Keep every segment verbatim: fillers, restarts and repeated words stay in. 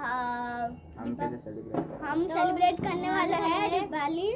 हम कैसे सेलिब्रेट हम सेलिब्रेट करने वाले हैं दिवाली।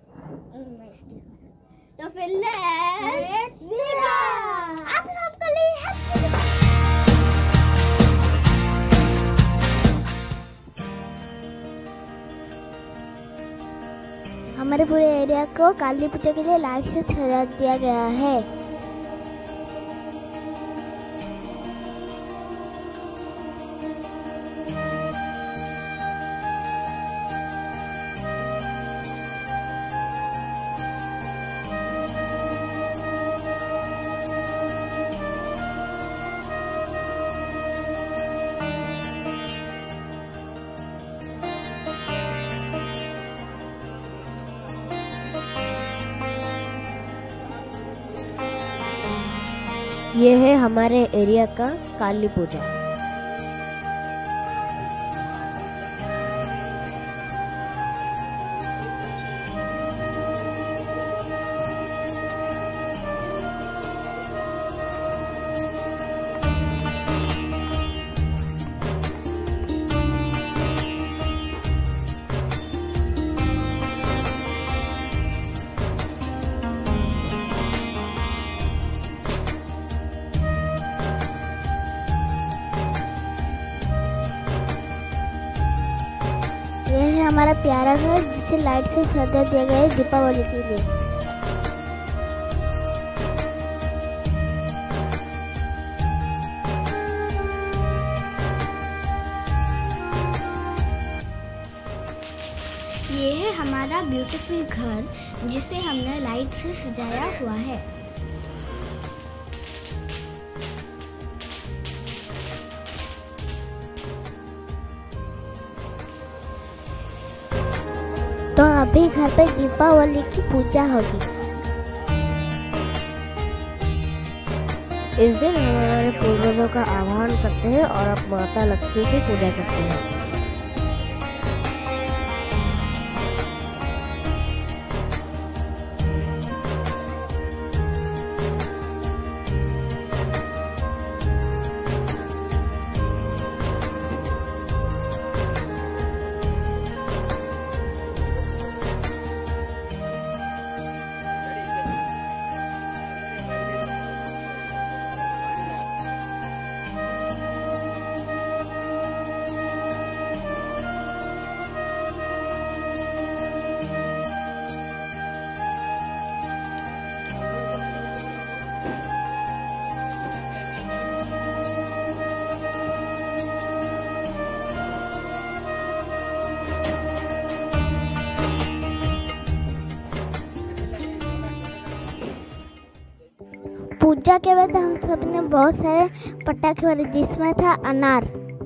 तो फिर लेट्स आप लोग के लिए हैप्पी हमारे पूरे एरिया को काली पूजा के लिए लाइट से सजा दिया गया है। ये है हमारे एरिया का काली पूजा। यह है हमारा प्यारा घर जिसे लाइट से सजा दिया गया है दीपावली के लिए। ये है हमारा ब्यूटीफुल घर जिसे हमने लाइट से सजाया हुआ है। तो अभी घर पे दीपावली की पूजा होगी। इस दिन हम हमारे पूर्वजों का आह्वान करते हैं और अब माता लक्ष्मी की पूजा करते हैं। पूजा के बाद हम सब ने बहुत सारे पटाखे वाले जिसमें था अनार।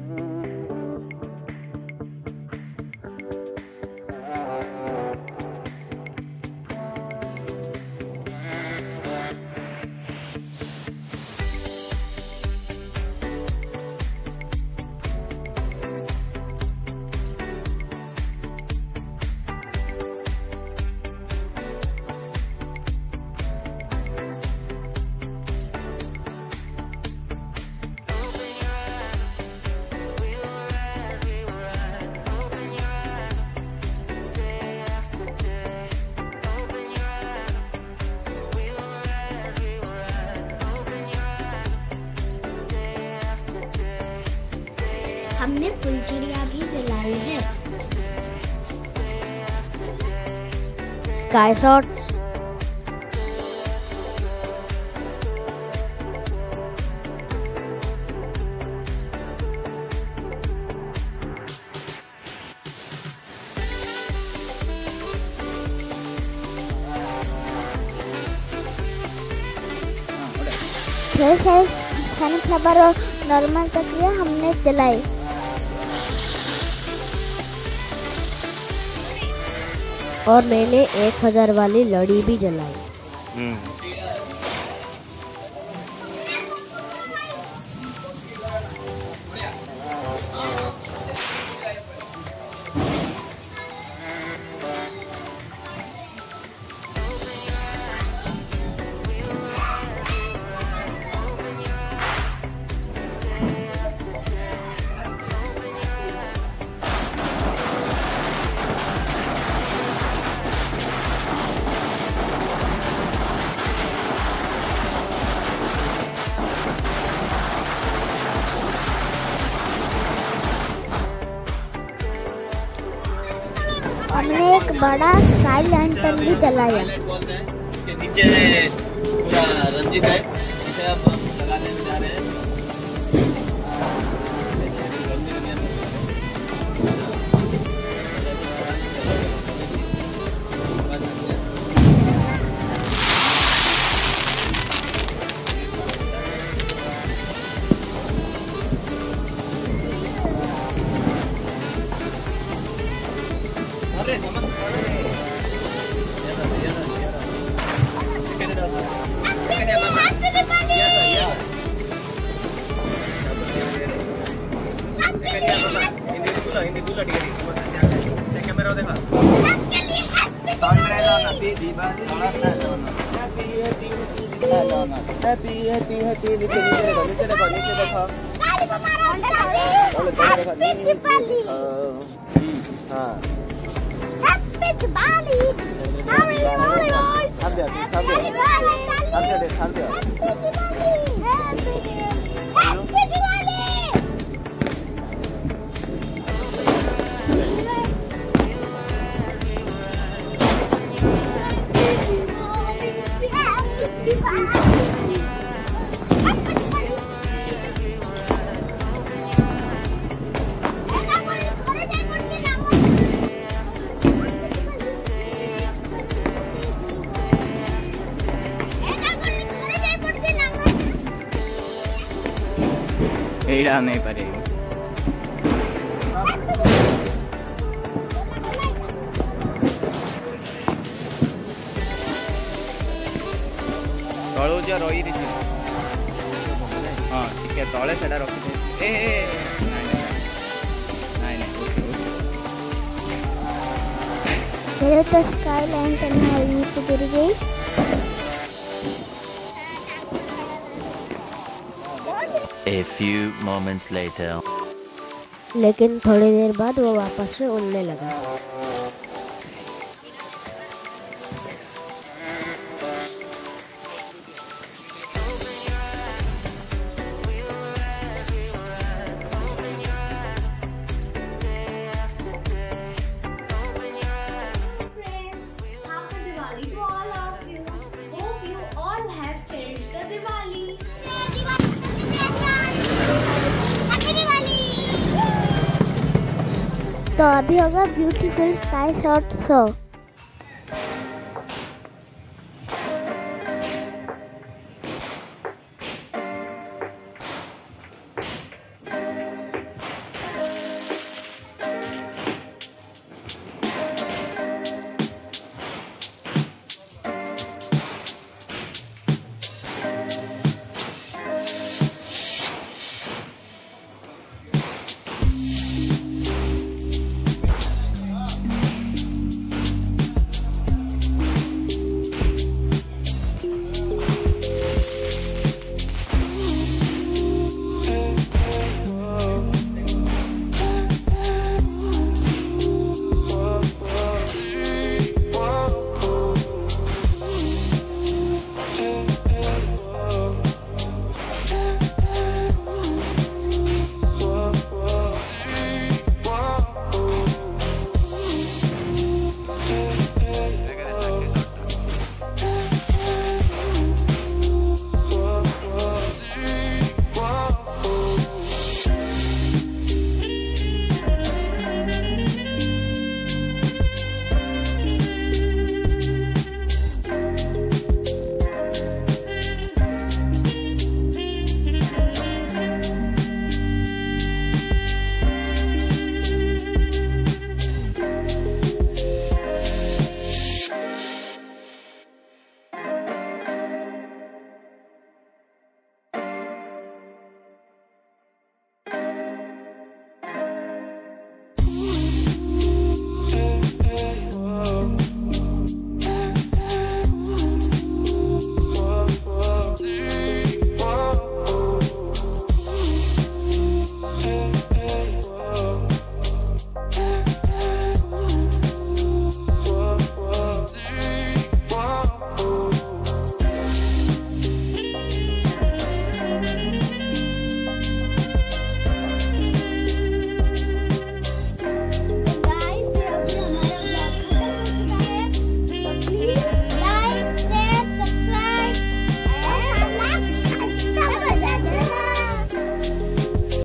हमने फुलझड़ियाँ भी जलाई है। स्काई शॉट्स, सनफ्लावर और नॉर्मल तकिया हमने जलाई। और मैंने एक हजार वाली लड़ी भी जलाई। बड़ा स्काई लैंटर्न भी जलाया। इसके नीचे पूरा रंजित है, इसे अब लगाने में जा रहे हैं। हैप्पी हैप्पी हैप्पी नीचे नीचे देखो नीचे देखो नीचे देखो हाँ हैप्पी दिवाली। हैप्पी दिवाली। छाप दिया छाप दिया छाप दिया छाप दिया हैप्पी दिवाली। एड़ा नहीं पड़ेगी। तलू जो रही रही हाँ ठीक है तले से रखी ए नहीं नहीं ओके ओके मेरे तो स्काई लैंटर्न है नीचे गिर गई। A few moments later. लेकिन थोड़ी देर बाद वो वापस से उड़ने लगा। तो अभी होगा ब्यूटीफुल स्काई शॉट शो।